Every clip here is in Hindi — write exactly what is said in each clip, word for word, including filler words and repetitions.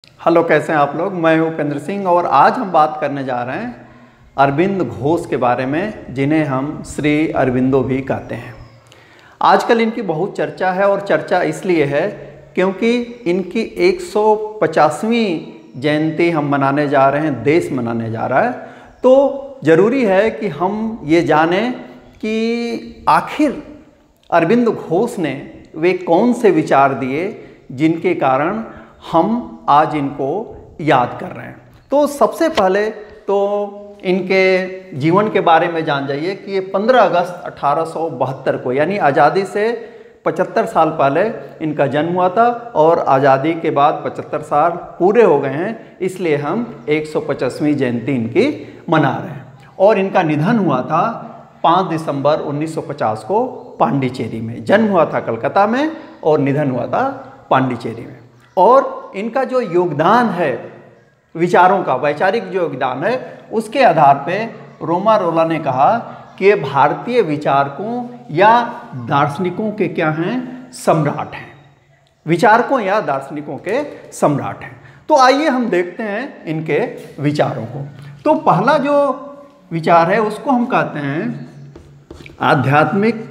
हेलो, कैसे हैं आप लोग। मैं हूं उपेंद्र सिंह और आज हम बात करने जा रहे हैं अरविंद घोष के बारे में, जिन्हें हम श्री अरविंदो भी कहते हैं। आजकल इनकी बहुत चर्चा है और चर्चा इसलिए है क्योंकि इनकी एक सौ पचासवीं जयंती हम मनाने जा रहे हैं, देश मनाने जा रहा है। तो ज़रूरी है कि हम ये जानें कि आखिर अरविंद घोष ने वे कौन से विचार दिए जिनके कारण हम आज इनको याद कर रहे हैं। तो सबसे पहले तो इनके जीवन के बारे में जान जाइए कि ये पंद्रह अगस्त अठारह सौ बहत्तर को, यानी आज़ादी से पचहत्तर साल पहले इनका जन्म हुआ था और आज़ादी के बाद पचहत्तर साल पूरे हो गए हैं, इसलिए हम एक सौ पचासवीं जयंती इनकी मना रहे हैं। और इनका निधन हुआ था पाँच दिसंबर उन्नीस सौ पचास को पांडिचेरी में। जन्म हुआ था कलकत्ता में और निधन हुआ था पांडिचेरी में। और इनका जो योगदान है, विचारों का वैचारिक जो योगदान है, उसके आधार पे रोमा रोला ने कहा कि ये भारतीय विचारकों या दार्शनिकों के क्या हैं, सम्राट हैं। विचारकों या दार्शनिकों के सम्राट हैं। तो आइए हम देखते हैं इनके विचारों को। तो पहला जो विचार है उसको हम कहते हैं आध्यात्मिक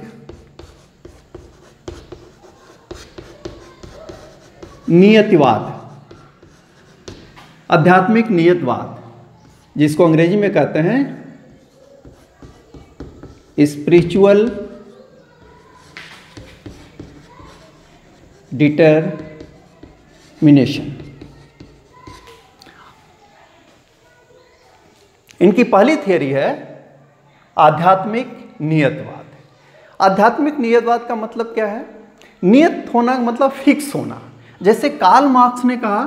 नियतिवाद। आध्यात्मिक नियतवाद, जिसको अंग्रेजी में कहते हैं स्पिरिचुअल डिटरमिनेशन। इनकी पहली थियरी है आध्यात्मिक नियतवाद। आध्यात्मिक नियतवाद का मतलब क्या है? नियत होना मतलब फिक्स होना। जैसे कार्ल मार्क्स ने कहा,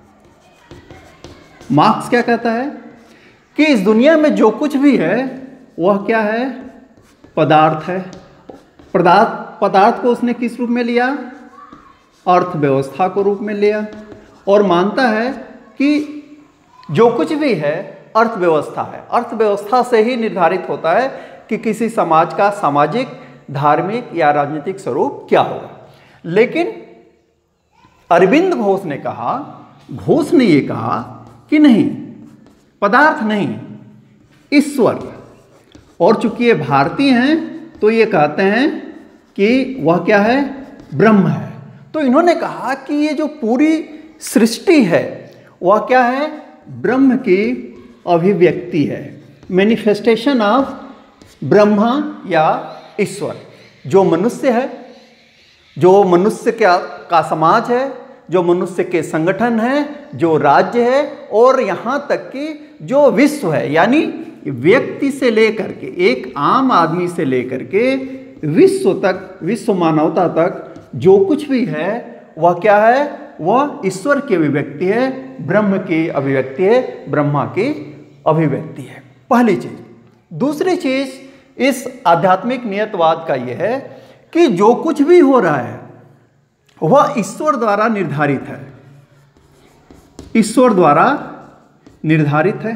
मार्क्स क्या कहता है कि इस दुनिया में जो कुछ भी है वह क्या है? पदार्थ है। पदार्थ पदार्थ को उसने किस रूप में लिया? अर्थव्यवस्था को रूप में लिया और मानता है कि जो कुछ भी है अर्थव्यवस्था है। अर्थव्यवस्था से ही निर्धारित होता है कि किसी समाज का सामाजिक, धार्मिक या राजनीतिक स्वरूप क्या होगा। लेकिन अरविंद घोष ने कहा, घोष ने ये कहा कि नहीं, पदार्थ नहीं, ईश्वर। और चूंकि ये भारतीय हैं तो ये कहते हैं कि वह क्या है? ब्रह्म है। तो इन्होंने कहा कि ये जो पूरी सृष्टि है वह क्या है? ब्रह्म की अभिव्यक्ति है, मैनिफेस्टेशन ऑफ ब्रह्मा या ईश्वर। जो मनुष्य है, जो मनुष्य का, का समाज है, जो मनुष्य के संगठन है, जो राज्य है और यहाँ तक कि जो विश्व है, यानी व्यक्ति से लेकर के, एक आम आदमी से लेकर के विश्व तक, विश्व मानवता तक जो कुछ भी है वह क्या है? वह ईश्वर की अभिव्यक्ति है, ब्रह्म की अभिव्यक्ति है, ब्रह्मा की अभिव्यक्ति है। पहली चीज। दूसरी चीज इस आध्यात्मिक नियतवाद का यह है कि जो कुछ भी हो रहा है वह ईश्वर द्वारा निर्धारित है। ईश्वर द्वारा निर्धारित है,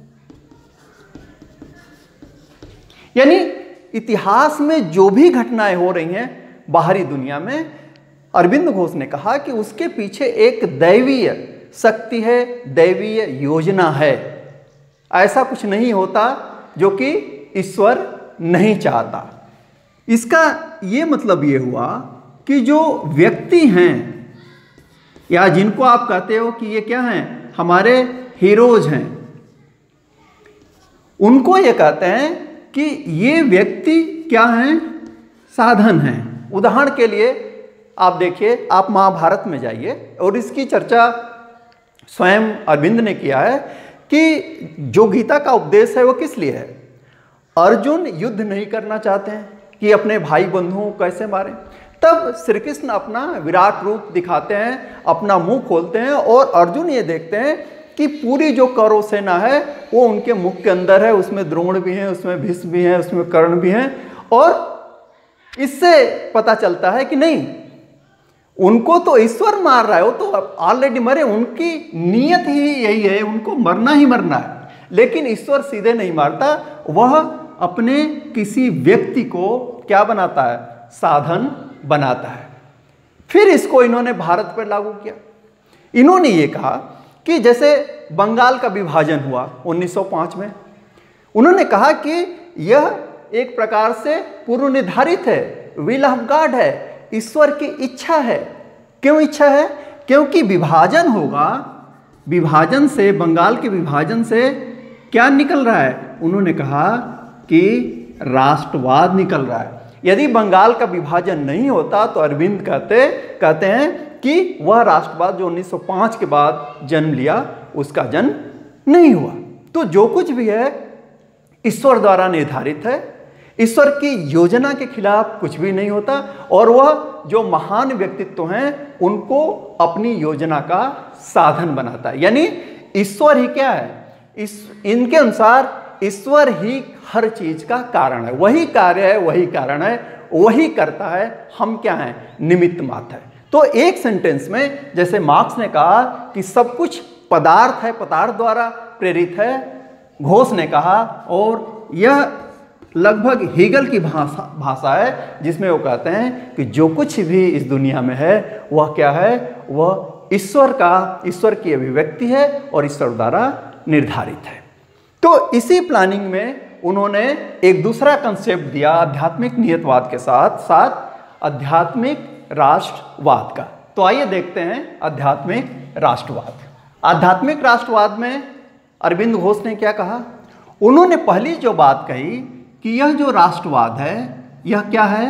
यानी इतिहास में जो भी घटनाएं हो रही हैं बाहरी दुनिया में, अरविंद घोष ने कहा कि उसके पीछे एक दैवीय शक्ति है, दैवीय योजना है। ऐसा कुछ नहीं होता जो कि ईश्वर नहीं चाहता। इसका ये मतलब ये हुआ कि जो व्यक्ति हैं या जिनको आप कहते हो कि ये क्या हैं? हमारे हीरोज हैं, उनको ये कहते हैं कि ये व्यक्ति क्या हैं? साधन हैं। उदाहरण के लिए आप देखिए, आप महाभारत में जाइए और इसकी चर्चा स्वयं अरविंद ने किया है कि जो गीता का उपदेश है वो किस लिए है? अर्जुन युद्ध नहीं करना चाहते हैं कि अपने भाई बंधुओं को कैसे मारें। तब श्री कृष्ण अपना विराट रूप दिखाते हैं, अपना मुंह खोलते हैं और अर्जुन ये देखते हैं कि पूरी जो कौरव सेना है वो उनके मुख के अंदर है। उसमें द्रोण भी हैं, उसमें भीष्म भी हैं, उसमें कर्ण भी हैं। और इससे पता चलता है कि नहीं, उनको तो ईश्वर मार रहा है, वो तो ऑलरेडी मरे, उनकी नीयत ही यही है, उनको मरना ही मरना है। लेकिन ईश्वर सीधे नहीं मारता, वह अपने किसी व्यक्ति को क्या बनाता है? साधन बनाता है। फिर इसको इन्होंने भारत पर लागू किया। इन्होंने ये कहा कि जैसे बंगाल का विभाजन हुआ उन्नीस सौ पाँच में, उन्होंने कहा कि यह एक प्रकार से पूर्व निर्धारित है, विल ऑफ गॉड है, ईश्वर की इच्छा है। क्यों इच्छा है? क्योंकि विभाजन होगा, विभाजन से, बंगाल के विभाजन से क्या निकल रहा है? उन्होंने कहा कि राष्ट्रवाद निकल रहा है। यदि बंगाल का विभाजन नहीं होता तो अरविंद कहते कहते हैं कि वह राष्ट्रवाद जो उन्नीस सौ पाँच के बाद जन्म लिया उसका जन्म नहीं हुआ। तो जो कुछ भी है ईश्वर द्वारा निर्धारित है, ईश्वर की योजना के खिलाफ कुछ भी नहीं होता, और वह जो महान व्यक्तित्व हैं उनको अपनी योजना का साधन बनाता है। यानी ईश्वर ही क्या है? इस इनके अनुसार ईश्वर ही हर चीज का कारण है, वही कार्य है, वही कारण है, वही करता है, हम क्या हैं? निमित्त मात्र है। तो एक सेंटेंस में जैसे मार्क्स ने कहा कि सब कुछ पदार्थ है, पदार्थ द्वारा प्रेरित है, घोष ने कहा, और यह लगभग हेगल की भाषा भाषा है जिसमें वो कहते हैं कि जो कुछ भी इस दुनिया में है वह क्या है? वह ईश्वर का, ईश्वर की अभिव्यक्ति है और ईश्वर द्वारा निर्धारित है। तो इसी प्लानिंग में उन्होंने एक दूसरा कंसेप्ट दिया आध्यात्मिक नियतवाद के साथ साथ आध्यात्मिक राष्ट्रवाद का। तो आइए देखते हैं आध्यात्मिक राष्ट्रवाद। आध्यात्मिक राष्ट्रवाद में अरविंद घोष ने क्या कहा? उन्होंने पहली जो बात कही कि यह जो राष्ट्रवाद है यह क्या है?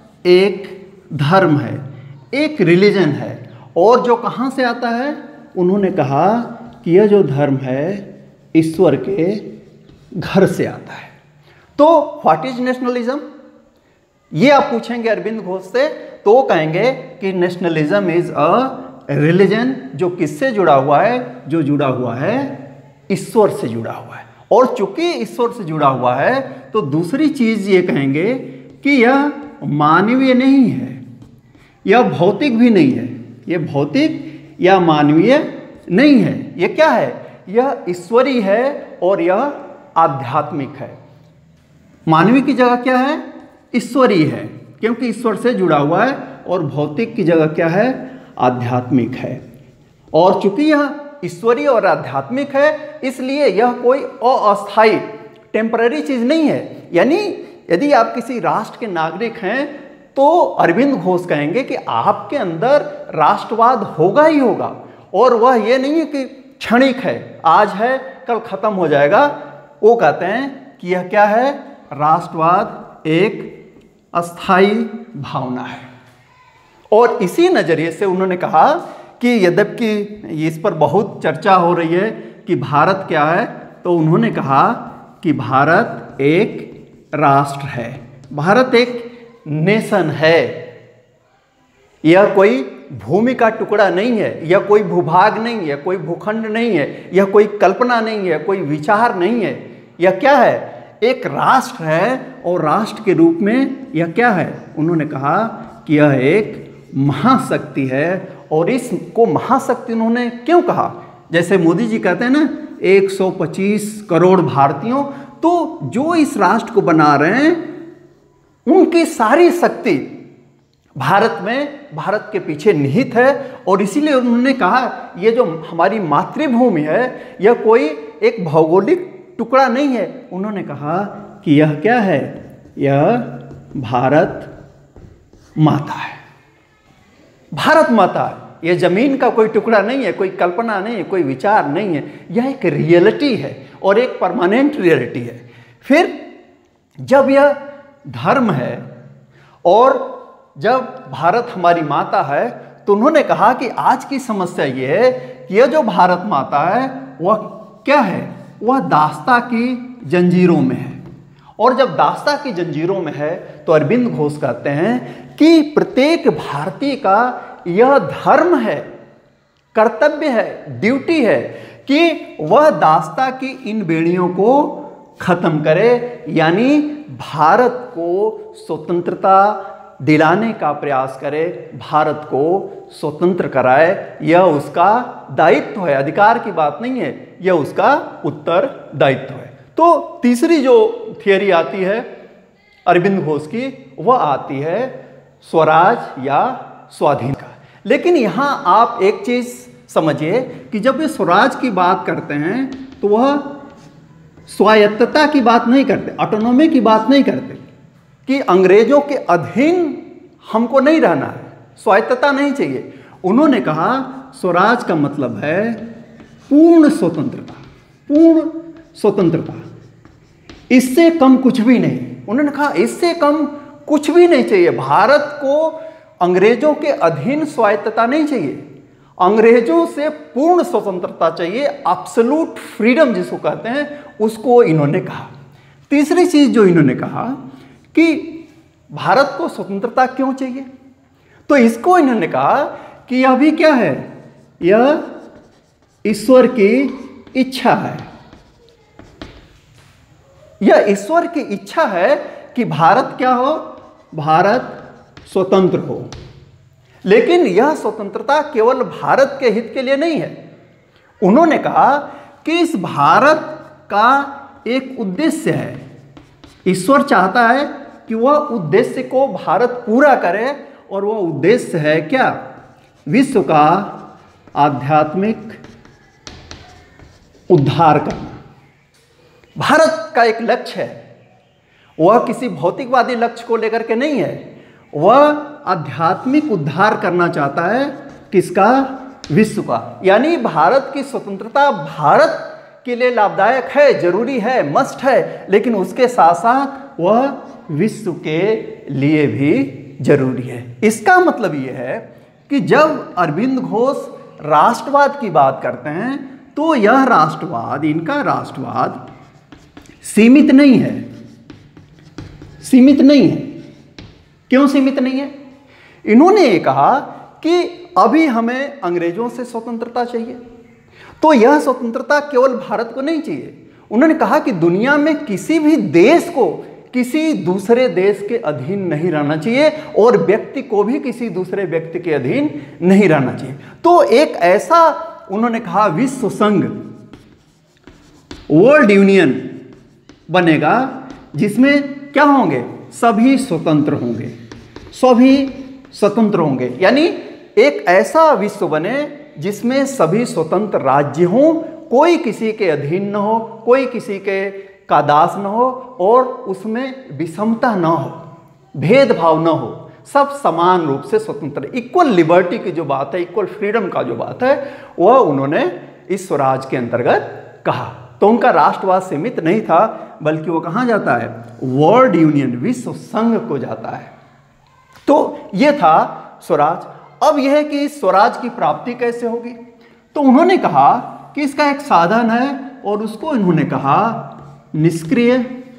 एक धर्म है, एक रिलीजन है, और जो कहाँ से आता है? उन्होंने कहा कि यह जो धर्म है ईश्वर के घर से आता है। तो व्हाट इज नेशनलिज्म? ये आप पूछेंगे अरविंद घोष से तो वो कहेंगे कि नेशनलिज्म इज अ रिलीजन जो किससे जुड़ा हुआ है? जो जुड़ा हुआ है ईश्वर से जुड़ा हुआ है। और चूंकि ईश्वर से जुड़ा हुआ है तो दूसरी चीज ये कहेंगे कि यह मानवीय नहीं है, यह भौतिक भी नहीं है, यह भौतिक या मानवीय नहीं है, यह क्या है? यह ईश्वरीय है और यह आध्यात्मिक है। मानवीय की जगह क्या है? ईश्वरीय है, क्योंकि ईश्वर से जुड़ा हुआ है, और भौतिक की जगह क्या है? आध्यात्मिक है। और चूंकि यह ईश्वरीय और आध्यात्मिक है इसलिए यह कोई अस्थायी टेम्पररी चीज नहीं है। यानी यदि आप किसी राष्ट्र के नागरिक हैं तो अरविंद घोष कहेंगे कि आपके अंदर राष्ट्रवाद होगा ही होगा, और वह ये नहीं है कि क्षणिक है, आज है कल खत्म हो जाएगा। वो कहते हैं कि यह क्या है? राष्ट्रवाद एक अस्थाई भावना है। और इसी नजरिए से उन्होंने कहा कि यद्यपि इस पर बहुत चर्चा हो रही है कि भारत क्या है, तो उन्होंने कहा कि भारत एक राष्ट्र है, भारत एक नेशन है। यह कोई भूमि का टुकड़ा नहीं है, यह कोई भूभाग नहीं है, कोई भूखंड नहीं है, यह कोई कल्पना नहीं है, कोई विचार नहीं है। यह क्या है? एक राष्ट्र है, और राष्ट्र के रूप में यह क्या है? उन्होंने कहा कि यह एक महाशक्ति है। और इसको महाशक्ति उन्होंने क्यों कहा? जैसे मोदी जी कहते हैं ना एक सौ पच्चीस करोड़ भारतीयों, तो जो इस राष्ट्र को बना रहे हैं उनकी सारी शक्ति भारत में, भारत के पीछे निहित है। और इसीलिए उन्होंने कहा ये जो हमारी मातृभूमि है यह कोई एक भौगोलिक टुकड़ा नहीं है। उन्होंने कहा कि यह क्या है? यह भारत माता है, भारत माता है। यह जमीन का कोई टुकड़ा नहीं है, कोई कल्पना नहीं है, कोई विचार नहीं है, यह एक रियलिटी है और एक परमानेंट रियलिटी है। फिर जब यह धर्म है और जब भारत हमारी माता है, तो उन्होंने कहा कि आज की समस्या यह है कि यह जो भारत माता है वह क्या है? वह दास्ता की जंजीरों में है। और जब दास्ता की जंजीरों में है तो अरविंद घोष कहते हैं कि प्रत्येक भारतीय का यह धर्म है, कर्तव्य है, ड्यूटी है कि वह दास्ता की इन बेड़ियों को खत्म करे, यानी भारत को स्वतंत्रता दिलाने का प्रयास करे, भारत को स्वतंत्र कराए। यह उसका दायित्व है, अधिकार की बात नहीं है, यह उसका उत्तरदायित्व है। तो तीसरी जो थियरी आती है अरविंद घोष की, वह आती है स्वराज या स्वाधीन का। लेकिन यहाँ आप एक चीज समझिए कि जब वे स्वराज की बात करते हैं तो वह स्वायत्तता की बात नहीं करते, ऑटोनॉमी की बात नहीं करते कि अंग्रेजों के अधीन हमको नहीं रहना है, स्वायत्तता नहीं चाहिए। उन्होंने कहा स्वराज का मतलब है पूर्ण स्वतंत्रता, पूर्ण स्वतंत्रता, इससे कम कुछ भी नहीं। उन्होंने कहा इससे कम कुछ भी नहीं चाहिए, भारत को अंग्रेजों के अधीन स्वायत्तता नहीं चाहिए, अंग्रेजों से पूर्ण स्वतंत्रता चाहिए, एब्सोल्यूट फ्रीडम जिसको कहते हैं, उसको इन्होंने कहा। तीसरी चीज जो इन्होंने कहा कि भारत को स्वतंत्रता क्यों चाहिए, तो इसको इन्होंने कहा कि यह भी क्या है, यह ईश्वर की इच्छा है, यह ईश्वर की इच्छा है कि भारत क्या हो, भारत स्वतंत्र हो। लेकिन यह स्वतंत्रता केवल भारत के हित के लिए नहीं है। उन्होंने कहा कि इस भारत का एक उद्देश्य है, ईश्वर चाहता है कि वह उद्देश्य को भारत पूरा करे, और वह उद्देश्य है क्या, विश्व का आध्यात्मिक उद्धार करना। भारत का एक लक्ष्य है, वह किसी भौतिकवादी लक्ष्य को लेकर के नहीं है, वह आध्यात्मिक उद्धार करना चाहता है, किसका, विश्व का। यानी भारत की स्वतंत्रता भारत के लिए लाभदायक है, जरूरी है, मस्ट है, लेकिन उसके साथ साथ वह विश्व के लिए भी जरूरी है। इसका मतलब यह है कि जब अरविंद घोष राष्ट्रवाद की बात करते हैं तो यह राष्ट्रवाद, इनका राष्ट्रवाद सीमित नहीं है, सीमित नहीं है। क्यों सीमित नहीं है? इन्होंने ये कहा कि अभी हमें अंग्रेजों से स्वतंत्रता चाहिए, तो यह स्वतंत्रता केवल भारत को नहीं चाहिए। उन्होंने कहा कि दुनिया में किसी भी देश को किसी दूसरे देश के अधीन नहीं रहना चाहिए, और व्यक्ति को भी किसी दूसरे व्यक्ति के अधीन नहीं रहना चाहिए। तो एक ऐसा उन्होंने कहा विश्व संघ, वर्ल्ड यूनियन बनेगा जिसमें क्या होंगे, सभी स्वतंत्र होंगे, सभी स्वतंत्र होंगे। यानी एक ऐसा विश्व बने जिसमें सभी स्वतंत्र राज्य हों, कोई किसी के अधीन न हो, कोई किसी के का दास न हो, और उसमें विषमता न हो, भेदभाव न हो, सब समान रूप से स्वतंत्र, इक्वल लिबर्टी की जो बात है, इक्वल फ्रीडम का जो बात है, वह उन्होंने इस स्वराज के अंतर्गत कहा। तो उनका राष्ट्रवाद सीमित नहीं था, बल्कि वो कहाँ जाता है, वर्ल्ड यूनियन, विश्व संघ को जाता है। तो ये था स्वराज। अब यह है कि इस स्वराज की प्राप्ति कैसे होगी, तो उन्होंने कहा कि इसका एक साधन है, और उसको इन्होंने कहा निष्क्रिय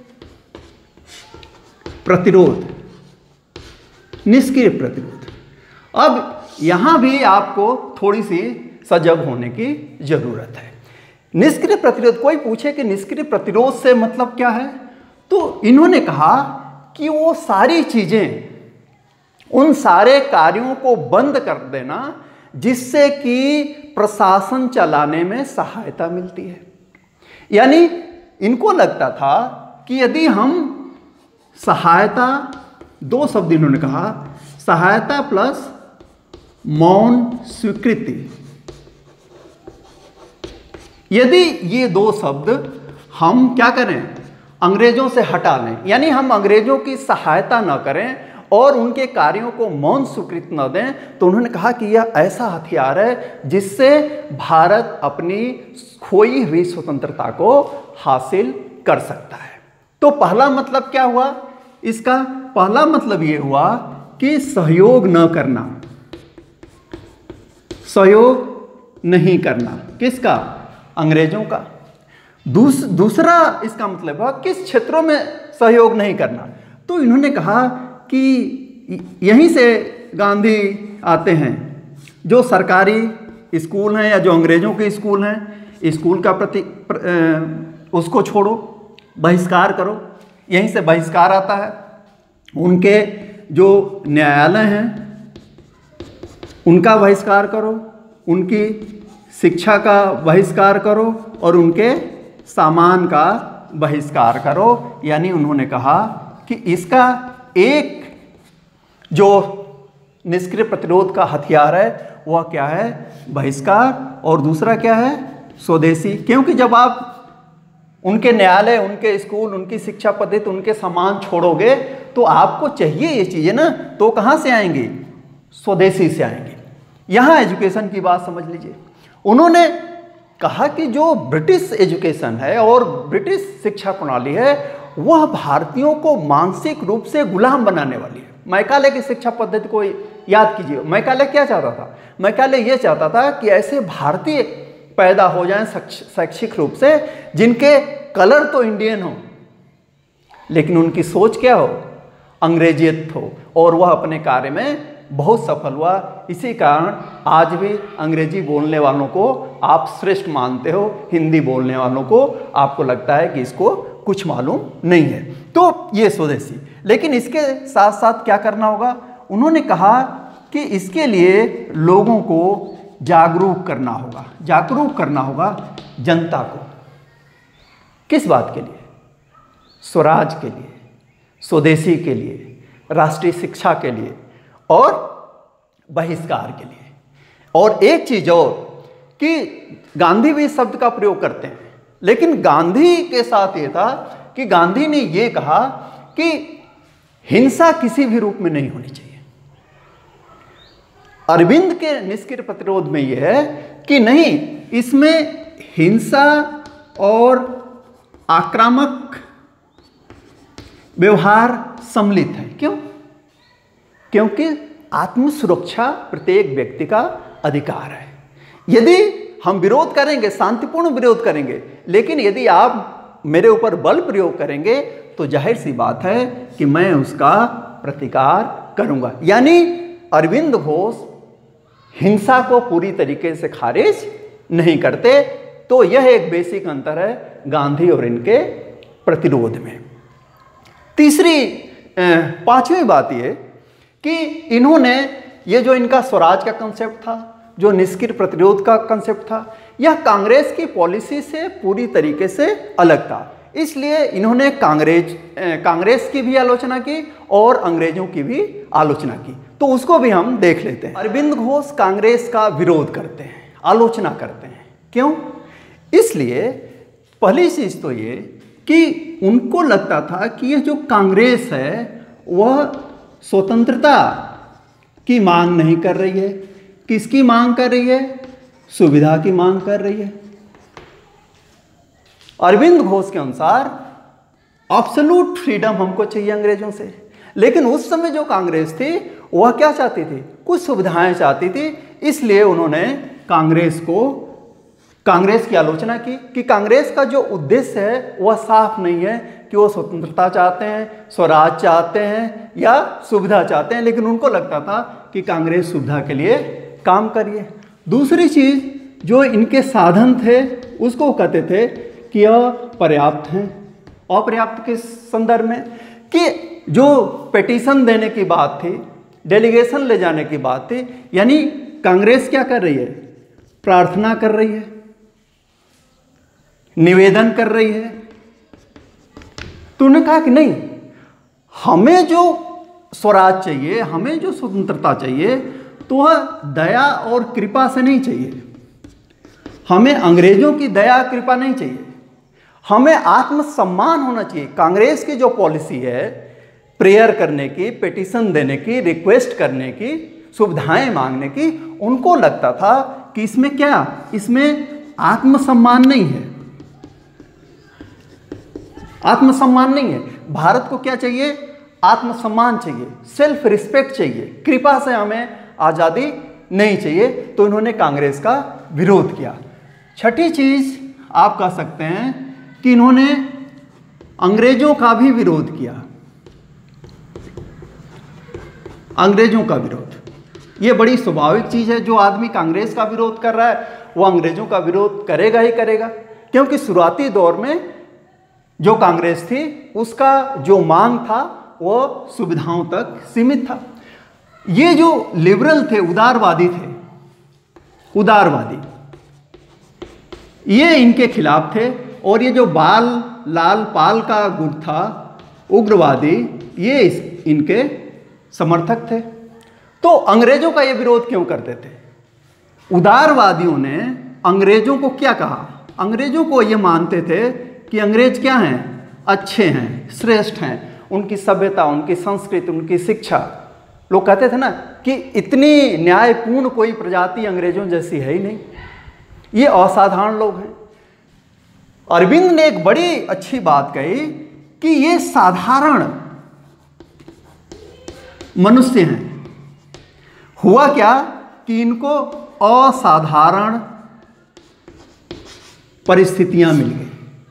प्रतिरोध, निष्क्रिय प्रतिरोध। अब यहां भी आपको थोड़ी सी सजग होने की जरूरत है। निष्क्रिय प्रतिरोध, कोई पूछे कि निष्क्रिय प्रतिरोध से मतलब क्या है, तो इन्होंने कहा कि वो सारी चीजें, उन सारे कार्यों को बंद कर देना जिससे कि प्रशासन चलाने में सहायता मिलती है। यानी इनको लगता था कि यदि हम सहायता, दो शब्द इन्होंने कहा, सहायता प्लस मौन स्वीकृति, यदि ये दो शब्द हम क्या करें, अंग्रेजों से हटा लें, यानी हम अंग्रेजों की सहायता न करें और उनके कार्यों को मौन स्वीकृत न दें, तो उन्होंने कहा कि यह ऐसा हथियार है जिससे भारत अपनी खोई हुई स्वतंत्रता को हासिल कर सकता है। तो पहला मतलब क्या हुआ इसका? पहला मतलब यह हुआ कि सहयोग न करना, सहयोग नहीं करना, किसका? अंग्रेजों का। दूस, दूसरा इसका मतलब हुआ किस क्षेत्रों में सहयोग नहीं करना, तो इन्होंने कहा कि यहीं से गांधी आते हैं, जो सरकारी स्कूल हैं या जो अंग्रेजों के स्कूल हैं, स्कूल का प्रति प्र, उसको छोड़ो, बहिष्कार करो, यहीं से बहिष्कार आता है। उनके जो न्यायालय हैं उनका बहिष्कार करो, उनकी शिक्षा का बहिष्कार करो और उनके सामान का बहिष्कार करो। यानी उन्होंने कहा कि इसका एक जो निष्क्रिय प्रतिरोध का हथियार है वह क्या है? बहिष्कार। और दूसरा क्या है? स्वदेशी। क्योंकि जब आप उनके न्यायालय, उनके स्कूल, उनकी शिक्षा पद्धति, उनके सामान छोड़ोगे तो आपको चाहिए ये चीज़ें ना, तो कहाँ से आएंगी? स्वदेशी से आएंगी। यहाँ एजुकेशन की बात समझ लीजिए। उन्होंने कहा कि जो ब्रिटिश एजुकेशन है और ब्रिटिश शिक्षा प्रणाली है वह भारतीयों को मानसिक रूप से गुलाम बनाने वाली है। मैकाले की शिक्षा पद्धति को याद कीजिए। मैकाले क्या चाहता था? मैकाले ये चाहता था कि ऐसे भारतीय पैदा हो जाएं शैक्षिक रूप से जिनके कलर तो इंडियन हो लेकिन उनकी सोच क्या हो? अंग्रेजियत हो। और वह अपने कार्य में बहुत सफल हुआ। इसी कारण आज भी अंग्रेजी बोलने वालों को आप श्रेष्ठ मानते हो, हिंदी बोलने वालों को आपको लगता है कि इसको कुछ मालूम नहीं है। तो ये स्वदेशी। लेकिन इसके साथ साथ क्या करना होगा? उन्होंने कहा कि इसके लिए लोगों को जागरूक करना होगा। जागरूक करना होगा जनता को। किस बात के लिए? स्वराज के लिए, स्वदेशी के लिए, राष्ट्रीय शिक्षा के लिए और बहिष्कार के लिए। और एक चीज और कि गांधी भी इस शब्द का प्रयोग करते हैं, लेकिन गांधी के साथ ये था कि गांधी ने ये कहा कि हिंसा किसी भी रूप में नहीं होनी चाहिए। अरविंद के निष्क्रिय प्रतिरोध में यह है कि नहीं, इसमें हिंसा और आक्रामक व्यवहार सम्मिलित है। क्यों? क्योंकि आत्म सुरक्षा प्रत्येक व्यक्ति का अधिकार है। यदि हम विरोध करेंगे, शांतिपूर्ण विरोध करेंगे, लेकिन यदि आप मेरे ऊपर बल प्रयोग करेंगे तो जाहिर सी बात है कि मैं उसका प्रतिकार करूंगा। यानी अरविंद घोष हिंसा को पूरी तरीके से खारिज नहीं करते। तो यह एक बेसिक अंतर है गांधी और इनके प्रतिरोध में। तीसरी पांचवी बात यह कि इन्होंने ये जो इनका स्वराज का कंसेप्ट था, जो निष्क्रिय प्रतिरोध का कंसेप्ट था, यह कांग्रेस की पॉलिसी से पूरी तरीके से अलग था। इसलिए इन्होंने कांग्रेस कांग्रेस की भी आलोचना की और अंग्रेजों की भी आलोचना की। तो उसको भी हम देख लेते हैं। अरविंद घोष कांग्रेस का विरोध करते हैं, आलोचना करते हैं। क्यों? इसलिए पहली चीज तो ये कि उनको लगता था कि यह जो कांग्रेस है वह स्वतंत्रता की मांग नहीं कर रही है। किसकी मांग कर रही है? सुविधा की मांग कर रही है। अरविंद घोष के अनुसार एब्सोल्यूट फ्रीडम हमको चाहिए अंग्रेजों से। लेकिन उस समय जो कांग्रेस थी वह क्या चाहती थी? कुछ सुविधाएं चाहती थी। इसलिए उन्होंने कांग्रेस को कांग्रेस की आलोचना की कि कांग्रेस का जो उद्देश्य है वह साफ नहीं है कि वो स्वतंत्रता चाहते हैं, स्वराज चाहते हैं या सुविधा चाहते हैं। लेकिन उनको लगता था कि कांग्रेस सुविधा के लिए काम करिए। दूसरी चीज जो इनके साधन थे उसको कहते थे कि यह पर्याप्त हैं। अपर्याप्त के संदर्भ में कि जो पिटीशन देने की बात थी, डेलीगेशन ले जाने की बात थी, यानी कांग्रेस क्या कर रही है? प्रार्थना कर रही है, निवेदन कर रही है। तो उन्होंने कहा कि नहीं, हमें जो स्वराज चाहिए, हमें जो स्वतंत्रता चाहिए, तो वह दया और कृपा से नहीं चाहिए। हमें अंग्रेजों की दया कृपा नहीं चाहिए, हमें आत्मसम्मान होना चाहिए। कांग्रेस की जो पॉलिसी है प्रेयर करने की, पिटीशन देने की, रिक्वेस्ट करने की, सुविधाएं मांगने की, उनको लगता था कि इसमें क्या, इसमें आत्मसम्मान नहीं है। आत्मसम्मान नहीं है। भारत को क्या चाहिए? आत्मसम्मान चाहिए, सेल्फ रिस्पेक्ट चाहिए। कृपा से हमें आज़ादी नहीं चाहिए। तो इन्होंने कांग्रेस का विरोध किया। छठी चीज आप कह सकते हैं कि इन्होंने अंग्रेजों का भी विरोध किया। अंग्रेजों का विरोध ये बड़ी स्वाभाविक चीज है। जो आदमी कांग्रेस का विरोध कर रहा है वो अंग्रेजों का विरोध करेगा ही करेगा, क्योंकि शुरुआती दौर में जो कांग्रेस थी उसका जो मांग था वो सुविधाओं तक सीमित था। ये जो लिबरल थे, उदारवादी थे, उदारवादी ये इनके खिलाफ थे। और ये जो बाल लाल पाल का गुट था, उग्रवादी, ये इस, इनके समर्थक थे। तो अंग्रेजों का ये विरोध क्यों करते थे? उदारवादियों ने अंग्रेजों को क्या कहा? अंग्रेजों को ये मानते थे कि अंग्रेज क्या हैं? अच्छे हैं, श्रेष्ठ हैं, उनकी सभ्यता, उनकी संस्कृति, उनकी शिक्षा। लोग कहते थे ना कि इतनी न्यायपूर्ण कोई प्रजाति अंग्रेजों जैसी है ही नहीं, ये असाधारण लोग हैं। अरविंद ने एक बड़ी अच्छी बात कही कि ये साधारण मनुष्य हैं। हुआ क्या कि इनको असाधारण परिस्थितियां मिल गई।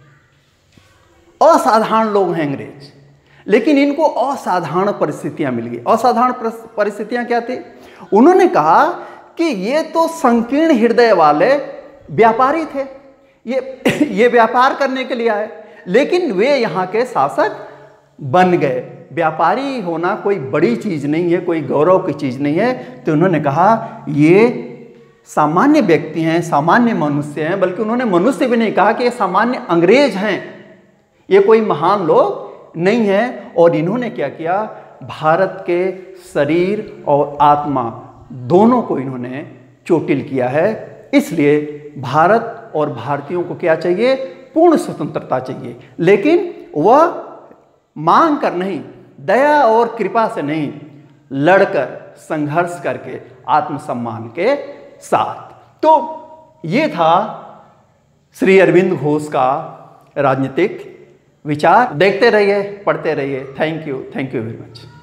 असाधारण लोग हैं अंग्रेज, लेकिन इनको असाधारण परिस्थितियां मिल गई। असाधारण परिस्थितियां क्या थी? उन्होंने कहा कि ये तो संकीर्ण हृदय वाले व्यापारी थे, ये ये व्यापार करने के लिए आए, लेकिन वे यहाँ के शासक बन गए। व्यापारी होना कोई बड़ी चीज नहीं है, कोई गौरव की चीज नहीं है। तो उन्होंने कहा ये सामान्य व्यक्ति हैं, सामान्य मनुष्य हैं, बल्कि उन्होंने मनुष्य भी नहीं कहा कि ये सामान्य अंग्रेज हैं, ये कोई महान लोग नहीं है। और इन्होंने क्या किया? भारत के शरीर और आत्मा दोनों को इन्होंने चोटिल किया है। इसलिए भारत और भारतीयों को क्या चाहिए? पूर्ण स्वतंत्रता चाहिए, लेकिन वह मांग कर नहीं, दया और कृपा से नहीं, लड़कर, संघर्ष करके, आत्मसम्मान के साथ। तो ये था श्री अरविंद घोष का राजनीतिक विचार। देखते रहिए, पढ़ते रहिए। Thank you, thank you very much.